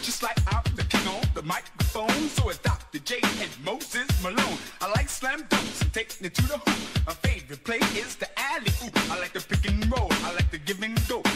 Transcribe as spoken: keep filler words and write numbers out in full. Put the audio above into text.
just like I'm the king on the microphone. So it's Doctor J and Moses Malone. I like slam dunks and taking it to the hoop. My favorite play is the alley-oop. I like the pick and roll, I like the give and go.